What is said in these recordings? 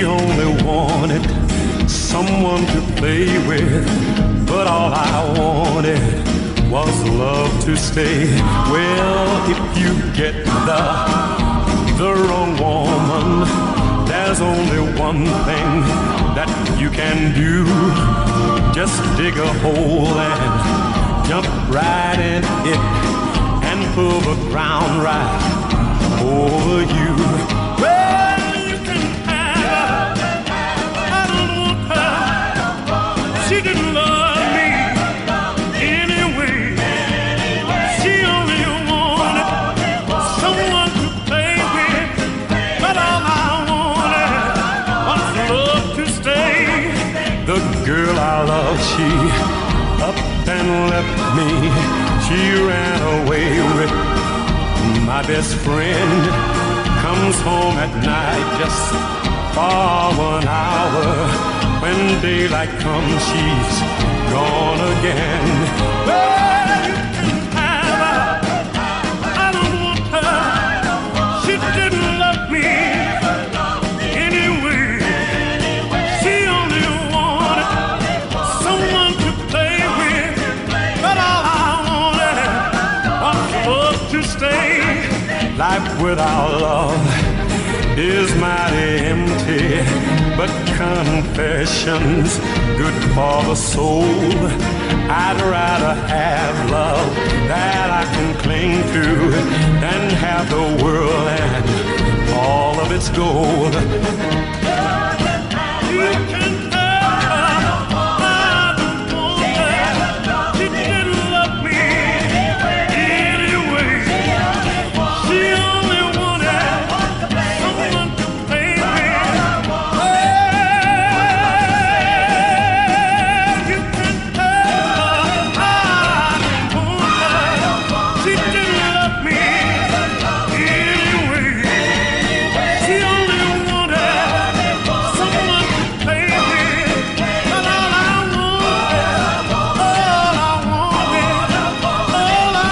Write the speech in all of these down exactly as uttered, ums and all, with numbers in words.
only wanted someone to play with, but all I wanted was love to stay. Well, if you get the, the wrong woman, there's only one thing that you can do. Just dig a hole and jump right in it and pull the ground right over you. Well, you can have her, I don't want her. She didn't love me anyway. She only wanted someone to play with, but all I wanted was love to stay. The girl I love, she up and left me. She ran away with my best friend. Comes home at night just for one hour. When daylight comes, she's gone again. Well, you can have her, I don't want her. She didn't love me anyway. She only wanted someone to play with, but all I wanted was love to stay. Life without love is mighty empty, but confession's good for the soul. I'd rather have love that I can cling to than have the world and all of its gold. You can have her, I don't want her. She didn't love me anyway. She only wanted someone to play with. Well, you can have her, I don't want her. She didn't love me anyway. She only wanted someone to play with. But all I wanted, all I wanted, all I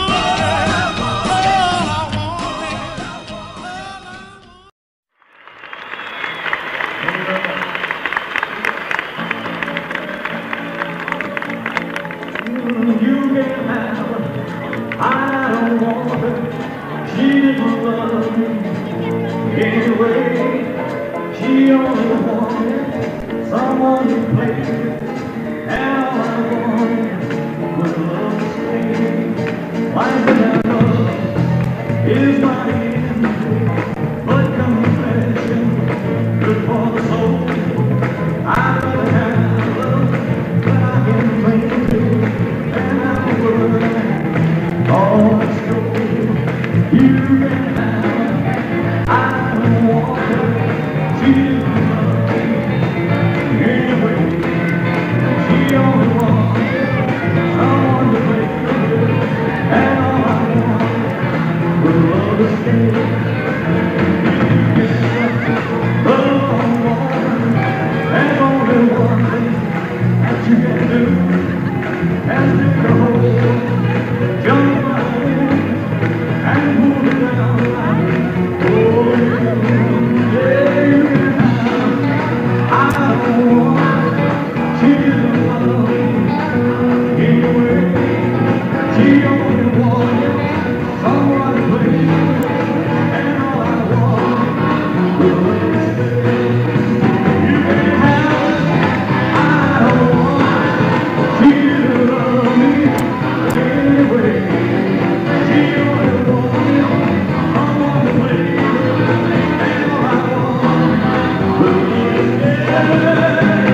You can have her, I don't want her. She didn't love me anyway. She only wanted someone to play with, and all I wanted was love to stay. Life without love is my enemy, but confession good for the soul. I'd rather have love that I can cling to than have the world and all its gold. You can have her, I don't want her. She didn't love me anyway. She only wanted someone to play with, and all I wanted was love to stay. You can have the wrong woman. There's only one thing that you can do, and dig a hole, jump right in, and move it down like oh, yeah, you can have her. I don't want her. She didn't love me anyway. She only wanted someone to play with, and all I wanted was love to stay. You can have her, I don't want her. She didn't love me anyway. She only wanted someone to play with, and all I wanted was love to stay.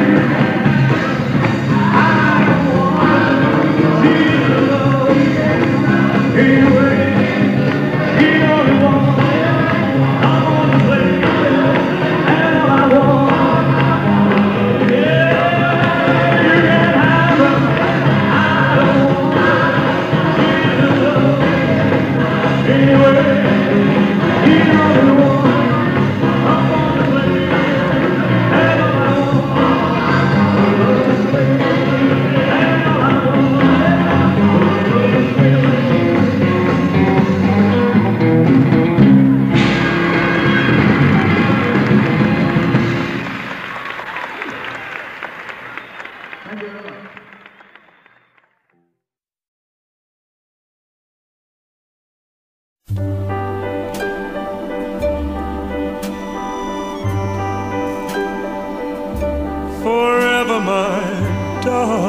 I don't want her. She didn't love me anyway. She only wanted someone to play with, and all I wanted. Yeah, you can have her, I don't want her. She didn't love me anyway. She only wanted someone to play with, and all I wanted.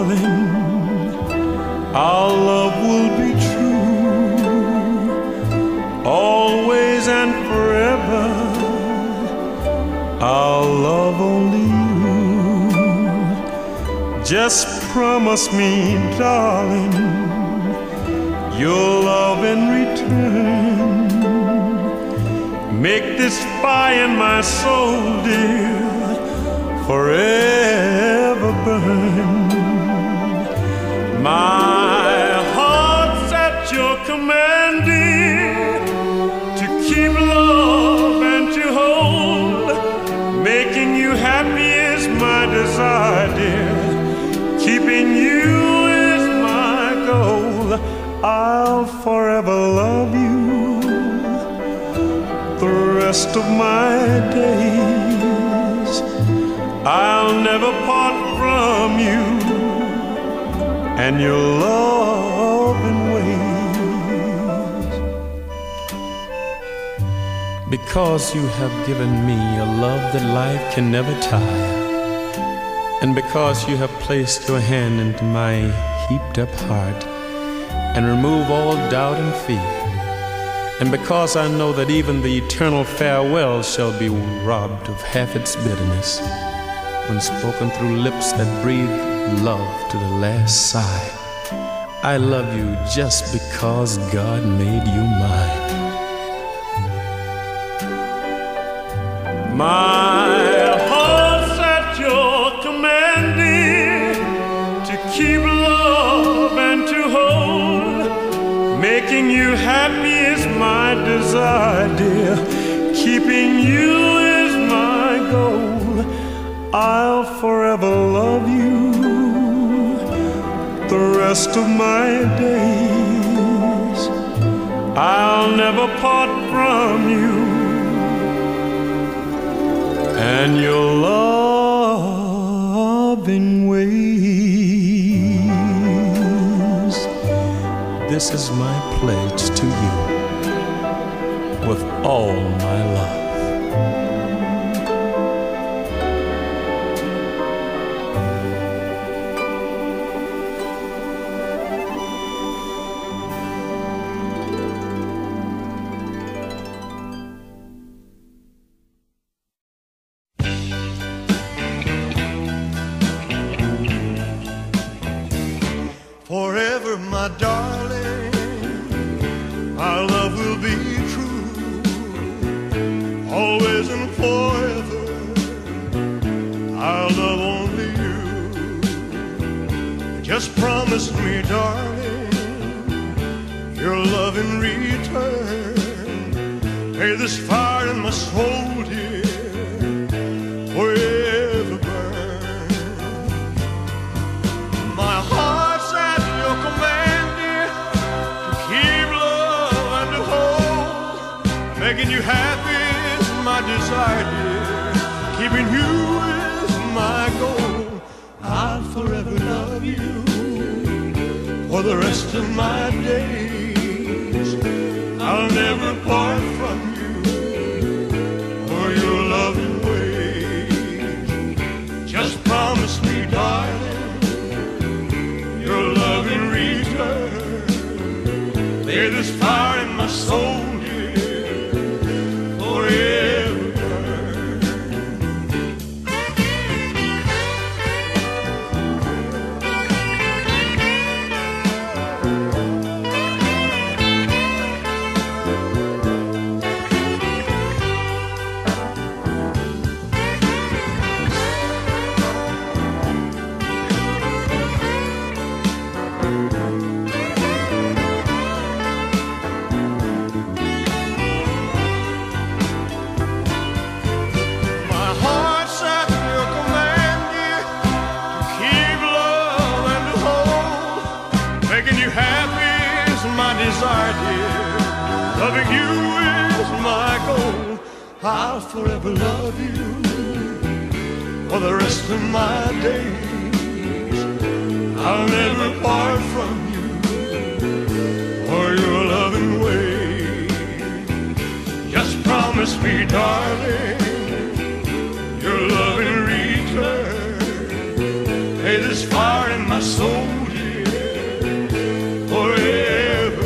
darling, our love will be true, always and forever. I'll love only you. Just promise me, darling, you'll love in return. Make this fire in my soul, dear, forever burn. My heart's at your command, dear, to keep love and to hold. Making you happy is my desire, dear. Keeping you is my goal. I'll forever love you the rest of my days. I'll never part from you and your loving ways. Because you have given me a love that life can never tire, and because you have placed your hand into my heaped up heart and remove all doubt and fear, and because I know that even the eternal farewell shall be robbed of half its bitterness when spoken through lips that breathe love to the last sigh, I love you just because God made you mine. My heart's at your command, dear, to keep love and to hold. Making you happy is my desire, dear. Keeping you is my goal. I'll forever love you the rest of my days. I'll never part from you and your loving ways. This is my pledge to you with all my love. Forever, my darling, our love will be true, always and forever. I'll love only you. Just promise me, darling, your love in return. May this fire in my soul, dear, forever burn. My heart's at your command, dear, to keep love and to hold. Making you happy is my desire, dear. Keeping you is my goal. I'll forever love you for the rest of my days. I'll never part from you or your loving ways. Just promise me, darling, your love in return. May this fire in my soul, dear, forever burn. Making you happy is my desire, dear. Loving you is my goal. I'll forever love you for the rest of my days. I'll never part from you or your loving ways. Just promise me, darling, your love in return. May this fire in my my soul, dear, forever.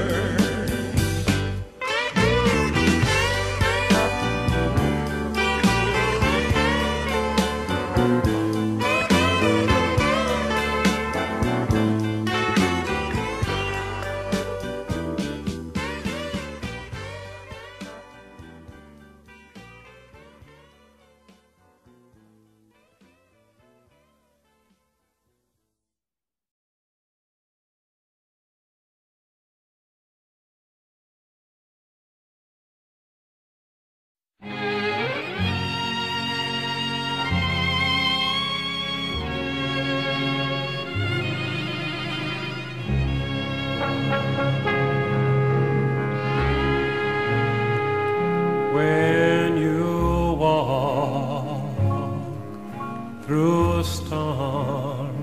When you walk through a storm,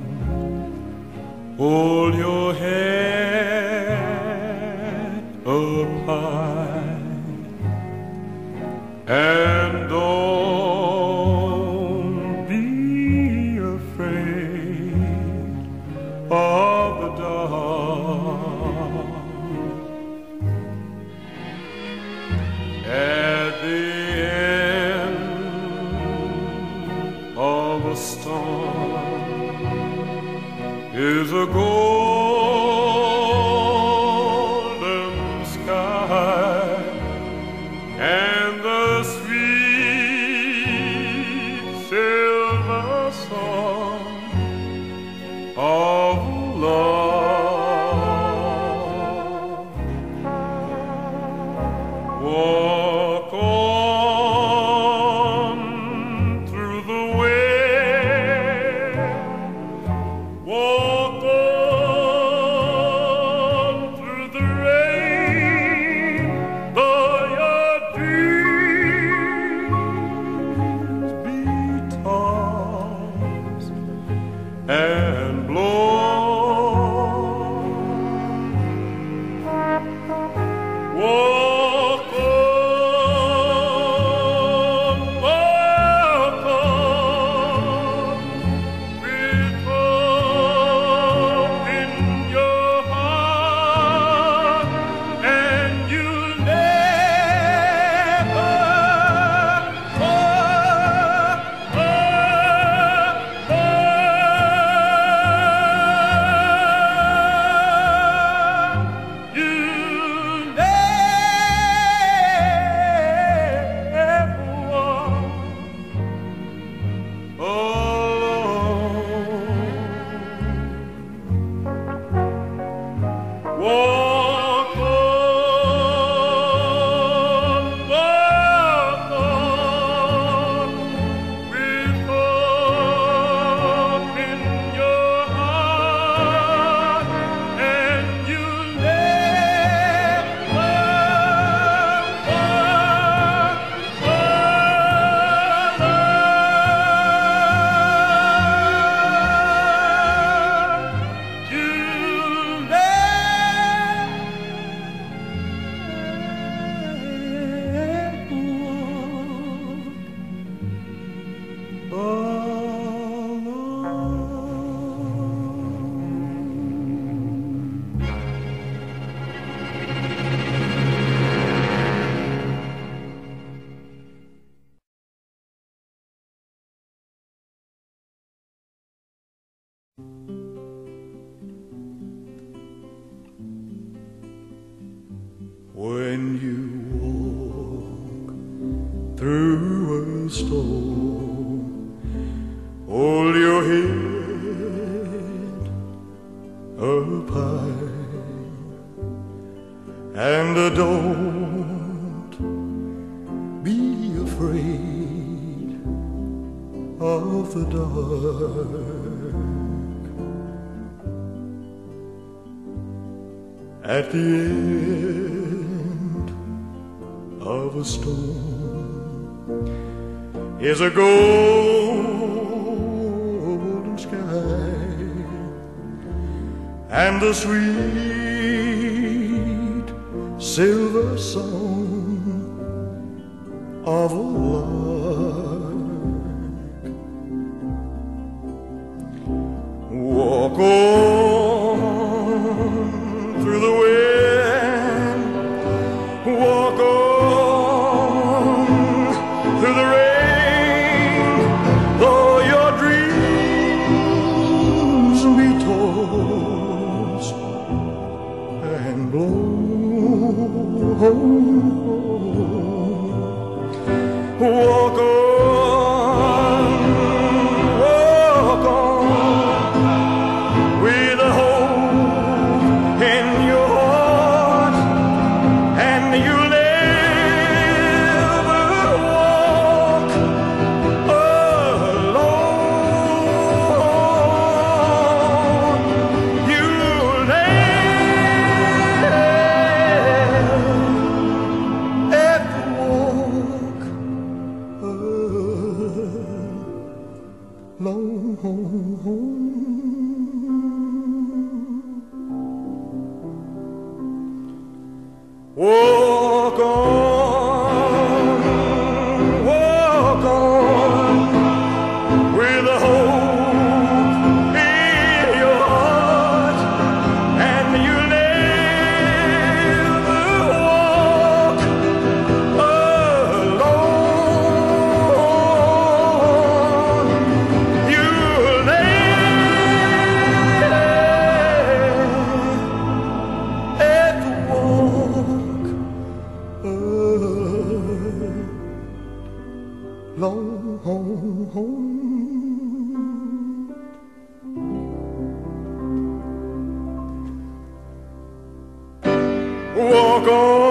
hold your head up high and don't be afraid of the dark. At the end of a storm is a golden sky and the sweet silver song of love. Walk on through the wind, walk on through the rain, though your dreams be tossed and blown. Walk on, walk on, with hope in your heart, and you'll never walk on, walk on, with hope in your heart, and you'll never walk alone. You'll never When you walk through a storm, hold your head up high and don't be afraid of the dark. At the end of a storm is a golden sky and the sweet silver song of a lark. Walk Walk on, walk on, with a hope in your heart, and you'll never walk alone. You'll never ever walk alone. Walk on.